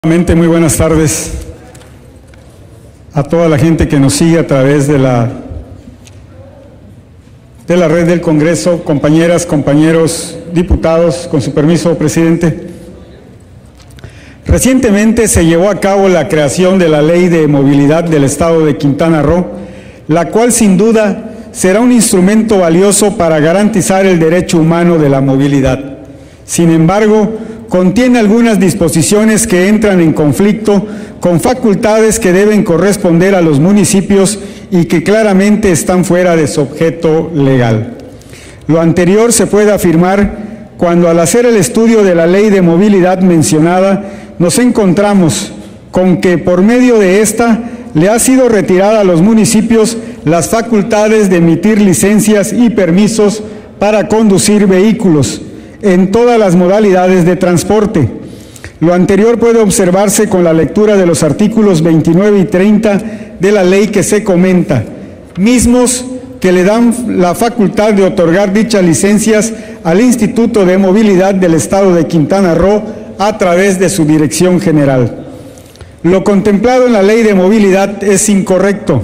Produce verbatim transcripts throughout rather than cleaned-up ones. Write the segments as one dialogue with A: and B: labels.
A: Nuevamente, muy buenas tardes a toda la gente que nos sigue a través de la, de la red del Congreso, compañeras, compañeros, diputados, con su permiso, presidente. Recientemente se llevó a cabo la creación de la Ley de Movilidad del Estado de Quintana Roo, la cual sin duda será un instrumento valioso para garantizar el derecho humano de la movilidad. Sin embargo, contiene algunas disposiciones que entran en conflicto con facultades que deben corresponder a los municipios y que claramente están fuera de su objeto legal. Lo anterior se puede afirmar cuando, al hacer el estudio de la ley de movilidad mencionada, nos encontramos con que por medio de esta le ha sido retirada a los municipios las facultades de emitir licencias y permisos para conducir vehículos en todas las modalidades de transporte. Lo anterior puede observarse con la lectura de los artículos veintinueve y treinta de la ley que se comenta, mismos que le dan la facultad de otorgar dichas licencias al Instituto de Movilidad del Estado de Quintana Roo a través de su Dirección General. Lo contemplado en la Ley de Movilidad es incorrecto,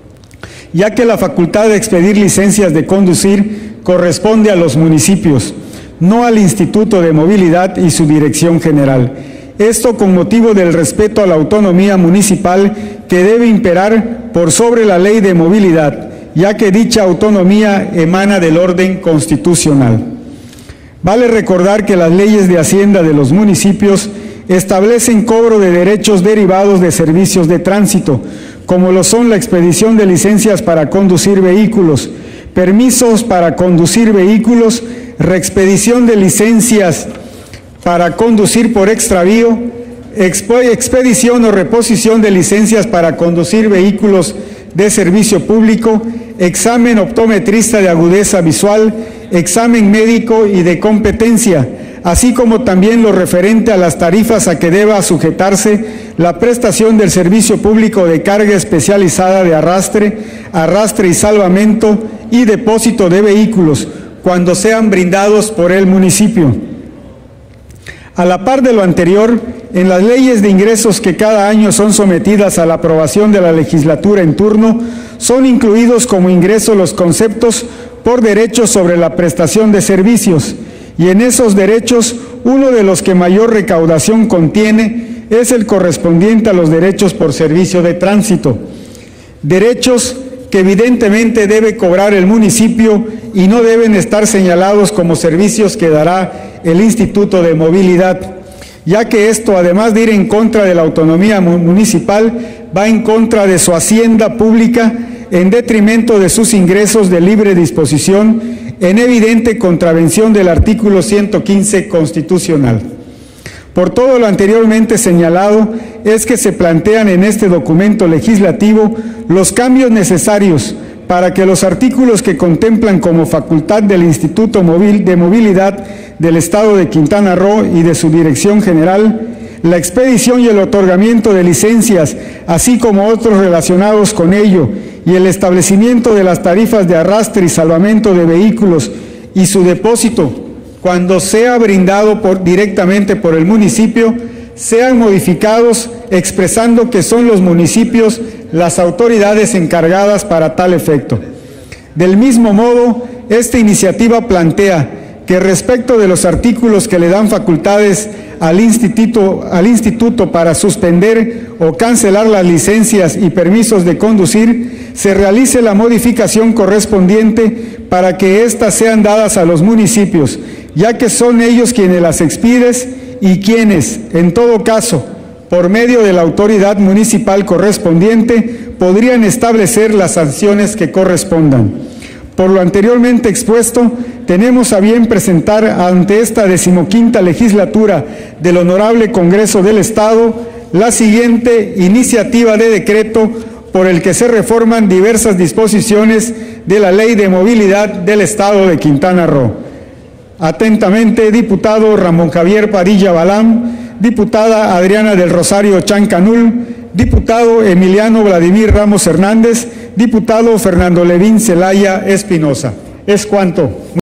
A: ya que la facultad de expedir licencias de conducir corresponde a los municipios, no al Instituto de Movilidad y su Dirección General. Esto con motivo del respeto a la autonomía municipal que debe imperar por sobre la Ley de Movilidad, ya que dicha autonomía emana del orden constitucional. Vale recordar que las leyes de Hacienda de los municipios establecen cobro de derechos derivados de servicios de tránsito, como lo son la expedición de licencias para conducir vehículos, permisos para conducir vehículos, reexpedición de licencias para conducir por extravío, expedición o reposición de licencias para conducir vehículos de servicio público, examen optometrista de agudeza visual, examen médico y de competencia, así como también lo referente a las tarifas a que deba sujetarse la prestación del servicio público de carga especializada de arrastre, arrastre y salvamento y depósito de vehículos, cuando sean brindados por el municipio. A la par de lo anterior, en las leyes de ingresos que cada año son sometidas a la aprobación de la legislatura en turno, son incluidos como ingreso los conceptos por derechos sobre la prestación de servicios, y en esos derechos, uno de los que mayor recaudación contiene es el correspondiente a los derechos por servicio de tránsito. Derechos que evidentemente debe cobrar el municipio y no deben estar señalados como servicios que dará el Instituto de Movilidad, ya que esto, además de ir en contra de la autonomía municipal, va en contra de su hacienda pública, en detrimento de sus ingresos de libre disposición, en evidente contravención del artículo ciento quince constitucional. Por todo lo anteriormente señalado, es que se plantean en este documento legislativo los cambios necesarios para que los artículos que contemplan como facultad del Instituto de Movilidad del Estado de Quintana Roo y de su Dirección General, la expedición y el otorgamiento de licencias, así como otros relacionados con ello, y el establecimiento de las tarifas de arrastre y salvamento de vehículos y su depósito, cuando sea brindado por, directamente por el municipio, sean modificados expresando que son los municipios las autoridades encargadas para tal efecto. Del mismo modo, esta iniciativa plantea que respecto de los artículos que le dan facultades al instituto, al instituto para suspender o cancelar las licencias y permisos de conducir, se realice la modificación correspondiente para que éstas sean dadas a los municipios, ya que son ellos quienes las expiden y quienes, en todo caso, por medio de la autoridad municipal correspondiente, podrían establecer las sanciones que correspondan. Por lo anteriormente expuesto, tenemos a bien presentar ante esta decimoquinta legislatura del Honorable Congreso del Estado la siguiente iniciativa de decreto por el que se reforman diversas disposiciones de la Ley de Movilidad del Estado de Quintana Roo. Atentamente, diputado Ramón Javier Padilla Balam, diputada Adriana del Rosario Chancanul, diputado Emiliano Vladimir Ramos Hernández, diputado Fernando Levín Zelaya Espinosa. Es cuanto.